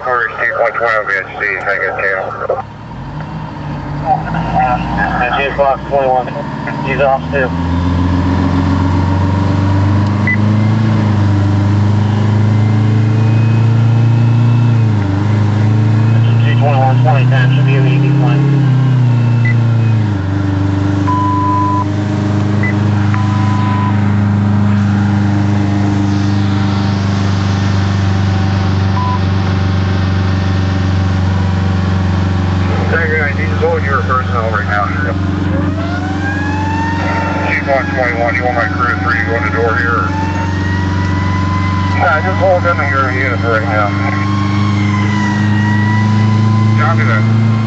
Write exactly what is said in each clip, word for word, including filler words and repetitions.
headquarters, two point two oh V S C, I got tail. That's you, Fox twenty-one. He's off too. two twenty-one twenty ten should be an easy plane. Your personnel right now. two point twenty-one, you want my crew three to go in the door here? Or? Nah, just hold in your unit right now. Copy that.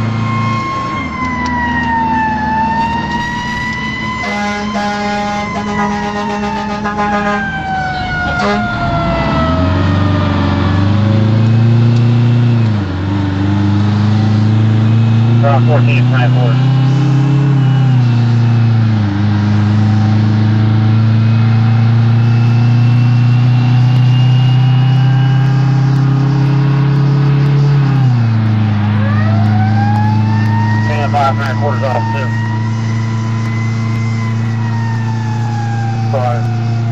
Uh, fourteen, five four. And five, nine quarters off too. Five.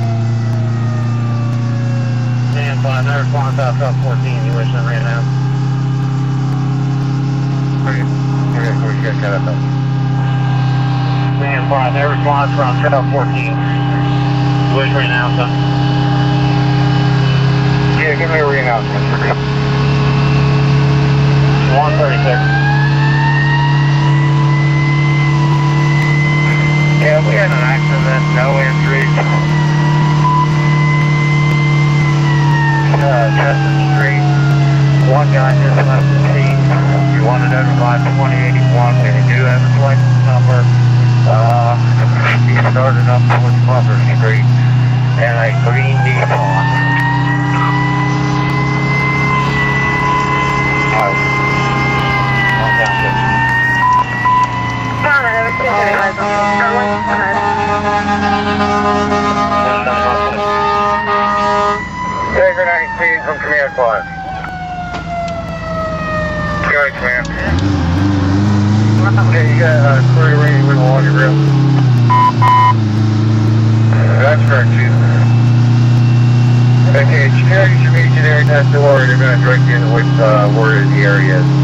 And five, no response out top fourteen, you wish I ran out. Stand by, no response from Trail fourteen. Wish re-announcement. Yeah, give me a re-announcement. one thirty-six. Yeah, we had an accident, no entries. Uh, Chester Street. One guy just left the scene. You want to notify twenty eighty-one, we do have his license number. Uh, he started up towards Butler Street and a green Nissan. Oh. One down six. Tiger nineteen from Command five. Good, man. Okay, you got a uh, crew ready with all your real. That's correct, Chief. Okay, security should meet you there at that door. They're going to direct you to which uh, where the area is.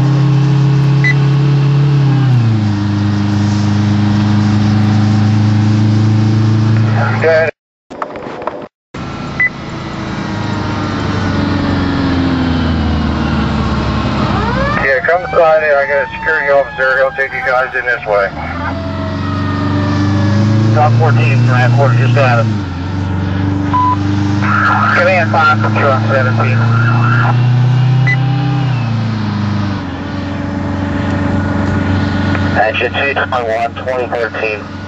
Good. Come inside here, I got a security officer, he'll take you guys in this way. Top fourteen, command quarter, just got it. Command five, truck seventeen. Action two twenty-one, twenty thirteen.